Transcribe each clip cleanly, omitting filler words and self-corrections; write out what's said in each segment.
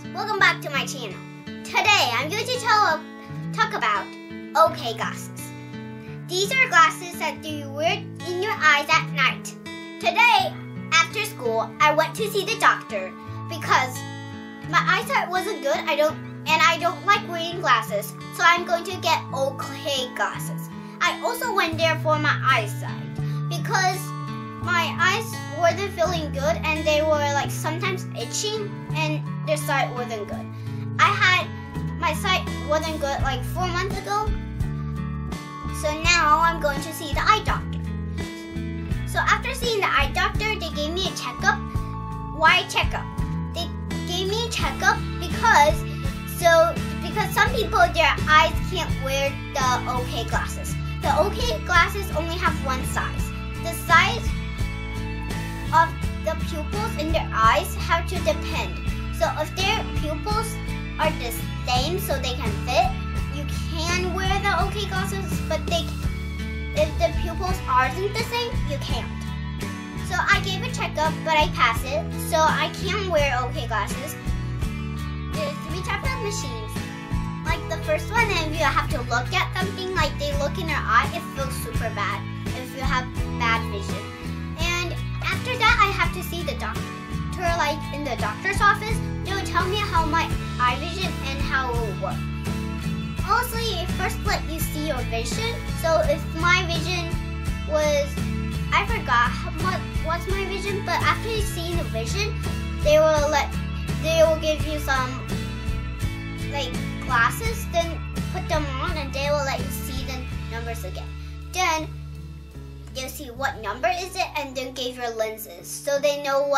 welcome back to my channel. Today I'm going to talk about OK glasses. These are glasses that you wear in your eyes at night. Today, after school, I went to see the doctor because my eyesight wasn't good. I don't like wearing glasses, so I'm going to get OK glasses. I also went there for my eyesight because my eyes wasn't feeling good and they were like sometimes itching and their sight wasn't good. My sight wasn't good like 4 months ago, so now I'm going to see the eye doctor. So after seeing the eye doctor, they gave me a checkup. Why checkup? They gave me a checkup because some people, their eyes can't wear the OK glasses. The OK glasses only have one size. The size of the pupils in their eyes have to depend. So if their pupils are the same so they can fit, you can wear the OK glasses, but if the pupils aren't the same, you can't. So I gave a checkup, but I passed it, so I can wear OK glasses. There's 3 types of machines. Like the first one, if you have to look at something, like they look in your eye, it feels super bad if you have bad vision. And after that, I have to see the doctor. Like in the doctor's office, they will tell me how my eye vision and how it will work. Also, they first let you see your vision. So if my vision was, I forgot what's my vision, but after you see the vision, they will give you some like glasses, then put them on and they will let you see the numbers again. Then you'll see what number is it and then give your lenses so they know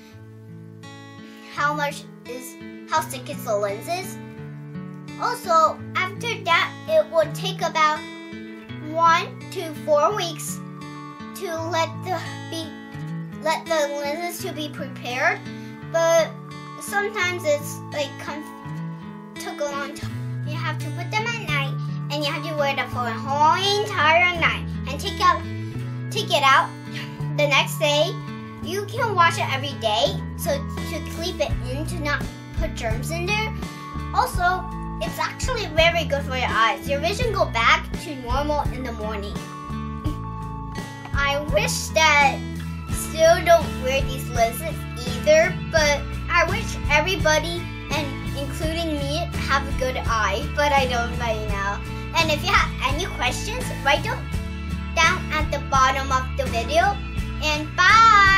how thick is the lenses. Also, after that, it will take about 1 to 4 weeks to let the lenses to be prepared. But sometimes it's like took a long time. You have to put them at night, and you have to wear them for a whole entire night, and take it out the next day. You can wash it every day, so to keep it in, to not put germs in there. Also, it's actually very good for your eyes. Your vision go back to normal in the morning. I wish that still don't wear these lenses either, but I wish everybody, and including me, have a good eye, but I don't right now. And if you have any questions, write them down at the bottom of the video. And bye!